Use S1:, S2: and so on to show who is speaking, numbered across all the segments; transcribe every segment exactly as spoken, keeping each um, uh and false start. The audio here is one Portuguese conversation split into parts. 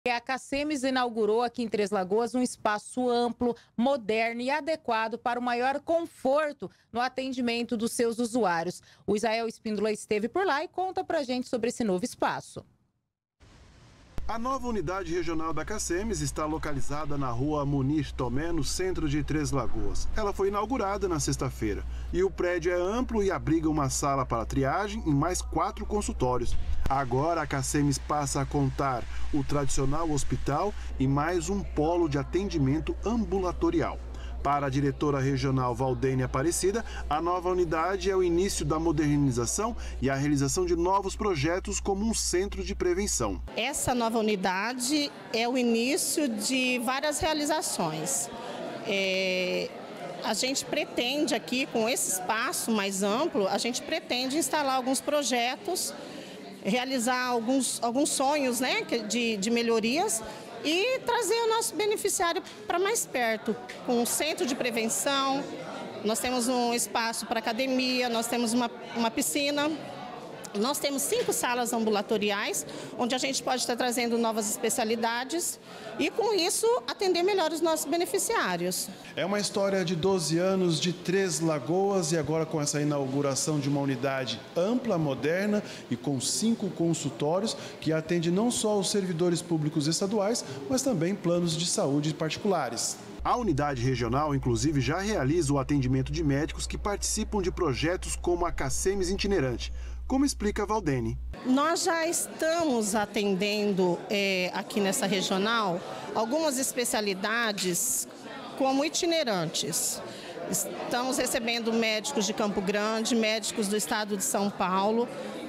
S1: A Cacemes inaugurou aqui em Três Lagoas um espaço amplo, moderno e adequado para o maior conforto no atendimento dos seus usuários. O Israel Espíndola esteve por lá e conta pra gente sobre esse novo espaço.
S2: A nova unidade regional da Cacemes está localizada na rua Munir Tomé, no centro de Três Lagoas. Ela foi inaugurada na sexta-feira e o prédio é amplo e abriga uma sala para triagem e mais quatro consultórios. Agora a Cacemes passa a contar o tradicional hospital e mais um polo de atendimento ambulatorial. Para a diretora regional Valdênia Aparecida, a nova unidade é o início da modernização e a realização de novos projetos como um centro de prevenção.
S3: Essa nova unidade é o início de várias realizações. É, a gente pretende aqui, com esse espaço mais amplo, a gente pretende instalar alguns projetos, realizar alguns, alguns sonhos, né, de, de melhorias, e trazer o nosso beneficiário para mais perto, com um centro de prevenção. Nós temos um espaço para academia, nós temos uma, uma piscina, nós temos cinco salas ambulatoriais, onde a gente pode estar trazendo novas especialidades e, com isso, atender melhor os nossos beneficiários.
S2: É uma história de doze anos de Três Lagoas e agora com essa inauguração de uma unidade ampla, moderna e com cinco consultórios que atende não só os servidores públicos estaduais, mas também planos de saúde particulares. A unidade regional, inclusive, já realiza o atendimento de médicos que participam de projetos como a Cacemes Itinerante, como explica a Valdene.
S3: Nós já estamos atendendo é, aqui nessa regional algumas especialidades como itinerantes. Estamos recebendo médicos de Campo Grande, médicos do estado de São Paulo,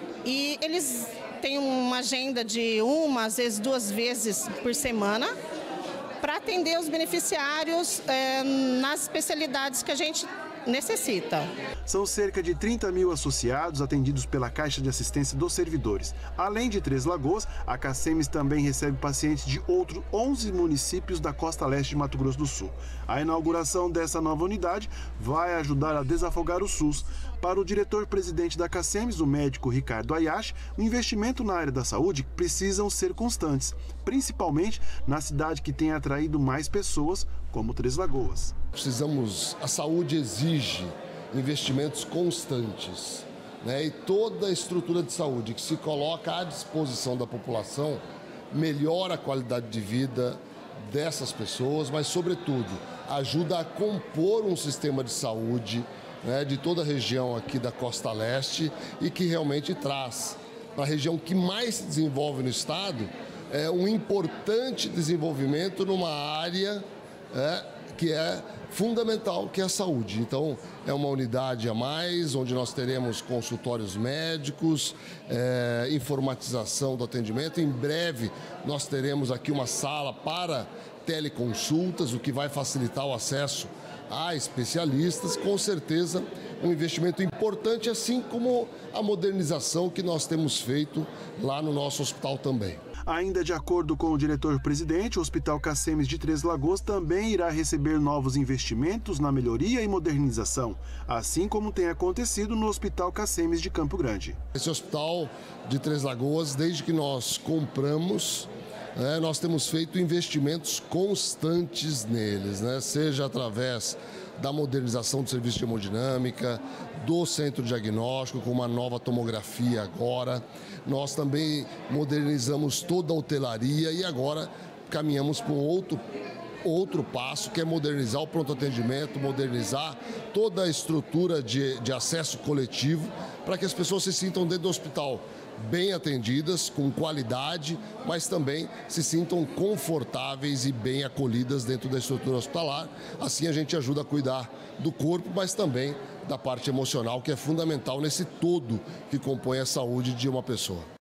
S3: e eles têm uma agenda de uma, às vezes duas vezes por semana, para atender os beneficiários é, nas especialidades que a gente necessita.
S2: São cerca de trinta mil associados atendidos pela Caixa de Assistência dos Servidores. Além de Três Lagoas, a Cacemes também recebe pacientes de outros onze municípios da costa leste de Mato Grosso do Sul. A inauguração dessa nova unidade vai ajudar a desafogar o SUS. Para o diretor-presidente da Cacemes, o médico Ricardo Ayashi, o investimento na área da saúde precisam ser constantes, principalmente na cidade que tem atraído mais pessoas, como Três Lagoas.
S4: Precisamos, a saúde exige investimentos constantes, né? E toda a estrutura de saúde que se coloca à disposição da população melhora a qualidade de vida dessas pessoas, mas, sobretudo, ajuda a compor um sistema de saúde, né, de toda a região aqui da Costa Leste e que realmente traz para a região que mais se desenvolve no estado é, um importante desenvolvimento numa área é, que é fundamental, que é a saúde. Então, é uma unidade a mais, onde nós teremos consultórios médicos, é, informatização do atendimento. Em breve, nós teremos aqui uma sala para teleconsultas, o que vai facilitar o acesso a especialistas. Com certeza, um investimento importante, assim como a modernização que nós temos feito lá no nosso hospital também.
S2: Ainda de acordo com o diretor-presidente, o Hospital Cacemes de Três Lagoas também irá receber novos investimentos na melhoria e modernização, assim como tem acontecido no Hospital Cacemes de Campo Grande.
S4: Esse hospital de Três Lagoas, desde que nós compramos, É, nós temos feito investimentos constantes neles, né? Seja através da modernização do serviço de hemodinâmica, do centro diagnóstico, com uma nova tomografia agora. Nós também modernizamos toda a hotelaria e agora caminhamos para um outro, outro passo, que é modernizar o pronto-atendimento, modernizar toda a estrutura de, de acesso coletivo, para que as pessoas se sintam dentro do hospital bem atendidas, com qualidade, mas também se sintam confortáveis e bem acolhidas dentro da estrutura hospitalar. Assim a gente ajuda a cuidar do corpo, mas também da parte emocional, que é fundamental nesse todo que compõe a saúde de uma pessoa.